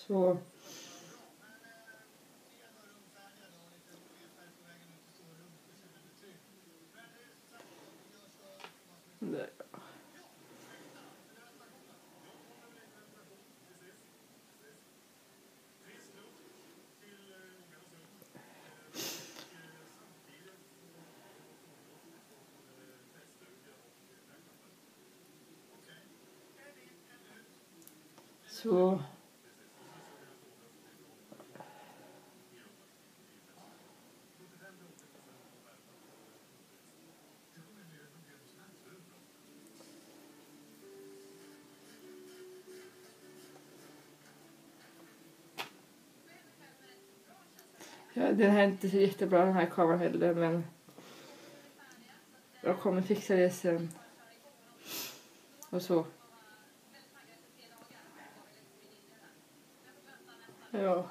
Så. Där. Så. Ja, den här är inte så jättebra, den här kameran heller, men jag kommer fixa det sen. Och så. Ja.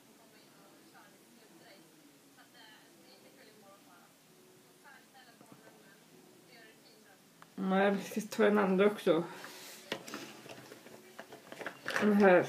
Nej, jag ska ta en andra också. Den här.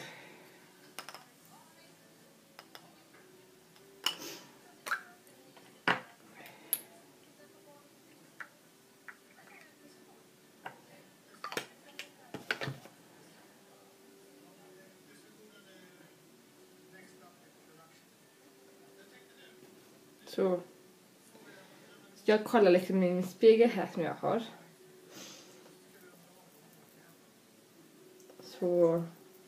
Så. Jag kollar liksom min spegel här som jag har. Så.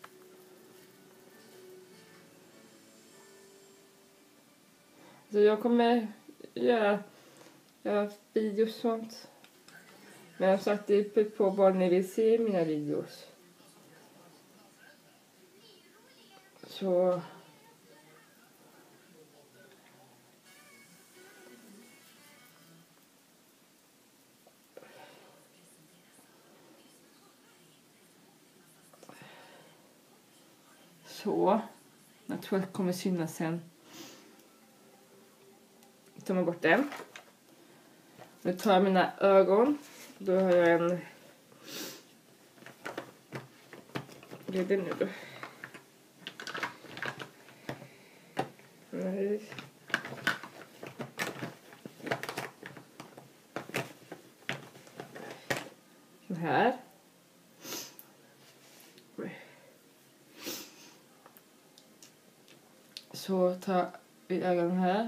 Så jag kommer göra videos och sånt. Men jag har sagt det på vad ni vill se i mina videos. Så. Så. Jag tror att det kommer synas sen. Tar man bort den. Nu tar jag mina ögon. Då har jag en... Vad är det nu då? Nej. Den här. Så tar vi ögonen här.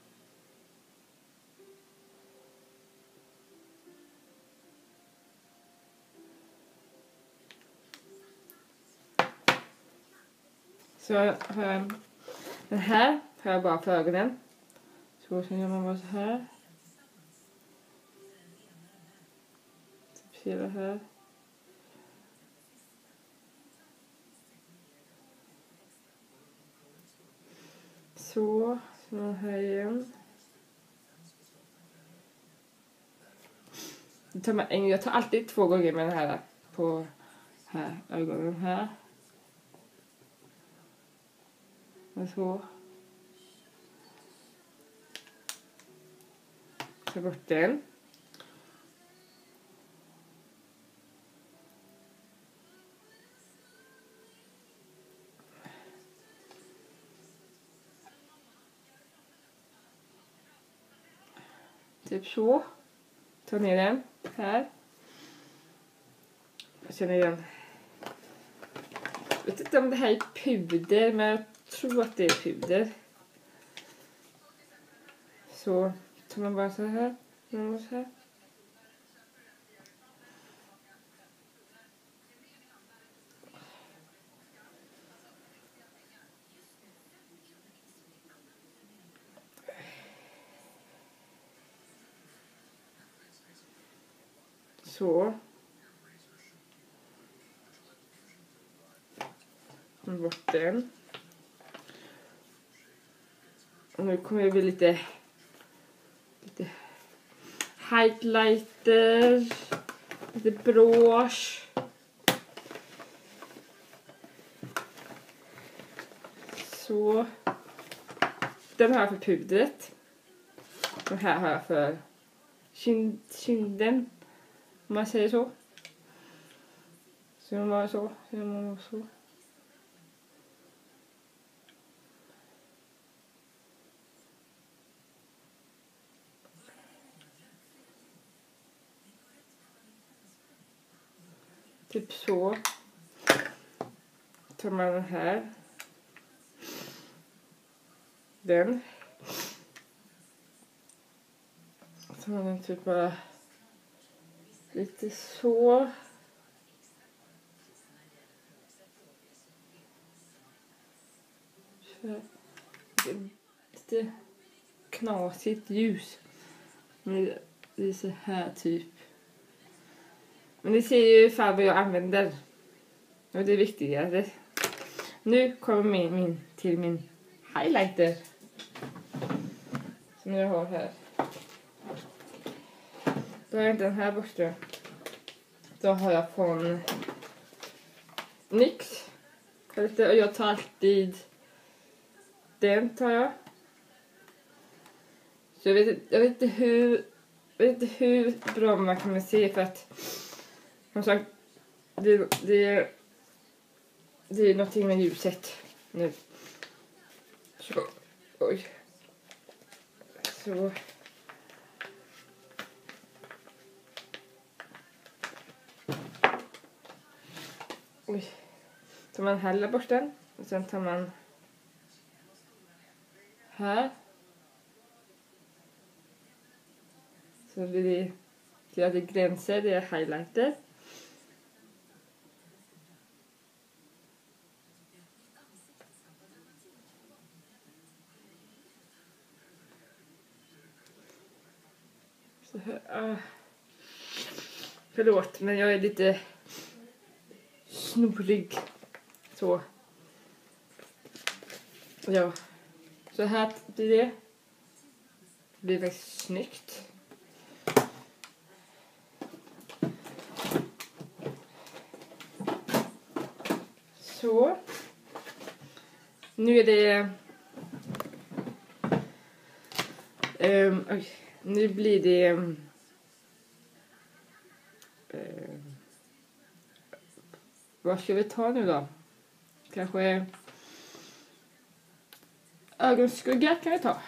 Så har jag den här har jag bara för ögonen. Så sen gör man bara så här. Typ ser det här. Så här igen. Jag tar alltid 2 gånger med den här på här ögonen här. Och så. Ta bort den. Typ så. Ta ner den här. Jag känner igen. Jag vet inte om det här är puder, men jag tror att det är puder. Så tar man bara så här. Så här. Så. Bort den. Och nu kommer det bli lite highlighter, lite brosch. Så. Den har jag för pudret. Och här har jag för kinden. Om man säger så. Så man bara så. Så man bara så. Typ så. Tar man den här. Den. Så man den typ bara lite så. Lite knasigt ljus. Men det är så här typ. Men ni ser ju ungefär vad jag använder. Och det är viktigare. Nu kommer min highlighter. Som jag har här. Då har jag inte den här borsten. Då har jag från NYX. Och jag tar alltid den tar jag. Så jag vet inte hur bra man kan se för att som sagt det är någonting med ljuset nu. Så oj. Så oj. Tar man hela borsten och sen tar man här. Så blir det till att det gränser, det är highlighter. Så här, förlåt, men jag är lite snorig. Så. Ja. Så här blir det. Det blir väldigt snyggt. Så. Nu är det nu blir det vad ska vi ta nu då? Kanske ögonskugga kan vi ta.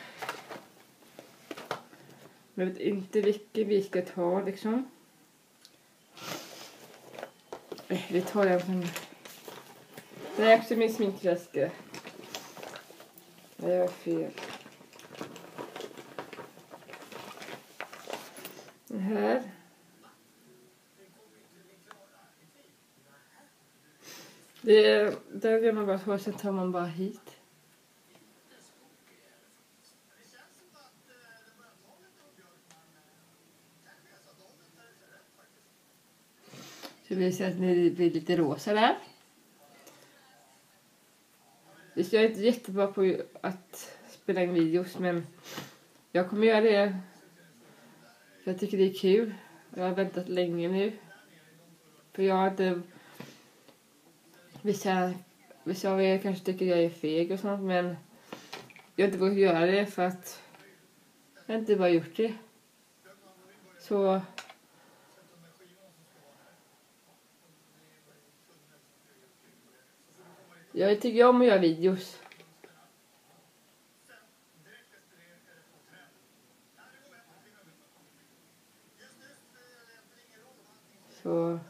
Jag vet inte vilken vi ska ta liksom. Vi tar den som... Det är också min sminkväska. Det var fel. Den här. Där gör man bara så, sen tar man bara hit. Så vi ser att det blir lite rosa där. Jag är inte jättebra på att spela in videos, men jag kommer göra det. För jag tycker det är kul. Jag har väntat länge nu. För jag har inte... Vissa av er kanske tycker jag är feg och sånt, men jag har inte vågat göra det för att jag inte bara gjort det. Så... Jag tycker om att göra videos. Så...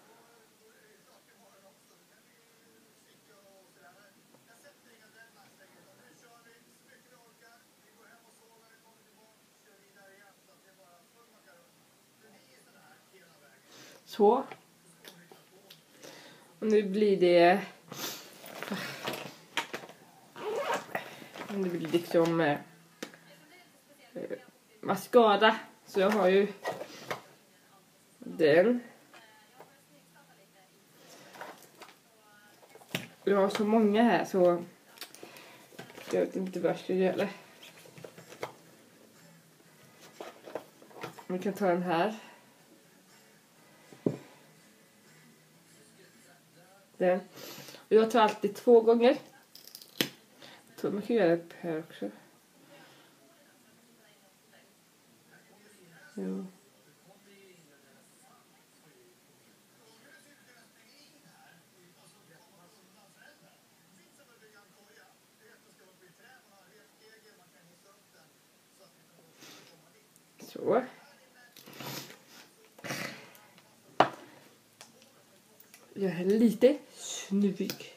Så. Och nu blir det... Det blir liksom mascara. Så jag har ju den. Jag har så många här så jag vet inte vad jag ska göra. Vi kan ta den här. Den. Och jag tar alltid 2 gånger. Jag tror man kan göra det här också. Jo. Så. Jag är lite snuvig.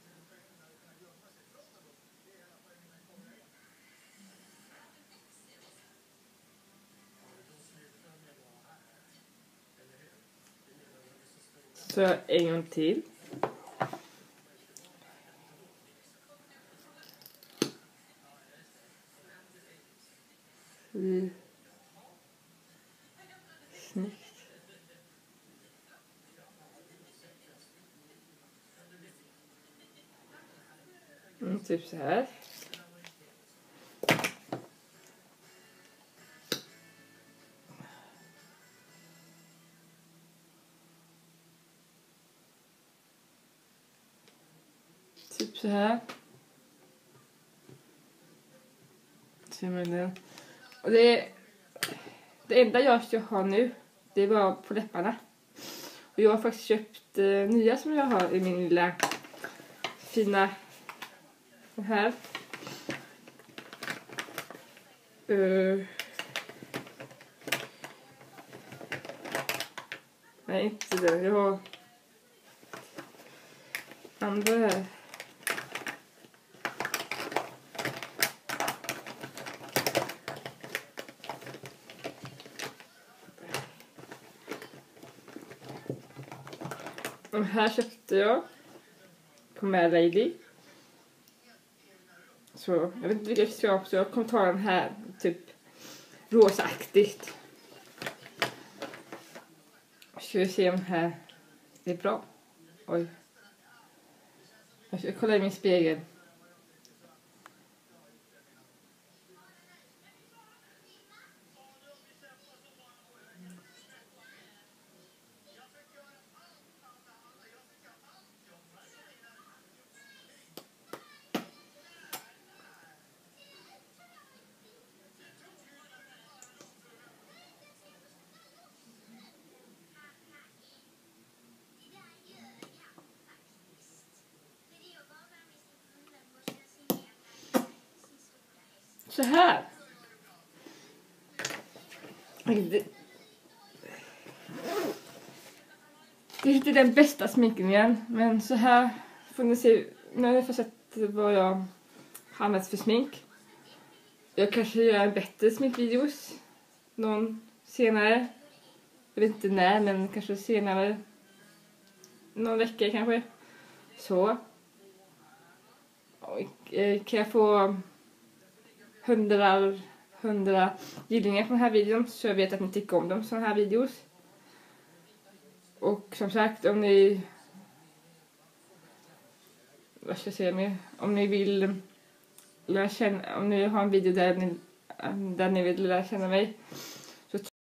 Så en gång till. Snyggt. Typ så här. Typ så här. Ser man det? Och det enda jag ska ha nu, det var på läpparna. Och jag har faktiskt köpt nya som jag har i min lilla fina den här. Nej, inte den. Jag har andra här. Den här köpte jag på Mad Lady. Så jag vet inte vilka jag ska ha, så jag kommer ta den här typ rosaaktigt. Ska vi se om den här är bra. Oj. Jag ska kolla i min spegel. Så här. Det är inte den bästa sminkningen, men så här får ni se när ni får sett vad jag har använt för smink. Jag kanske gör en bättre sminkvideos någon senare. Jag vet inte när, men kanske senare. Någon vecka kanske. Så. Och, kan jag få 100 gillningar på den här videon, så jag vet att ni tycker om såna här videos. Och som sagt, om ni vad ska jag säga mer? Om ni vill lära känna, om ni har en video där ni vill lära känna mig,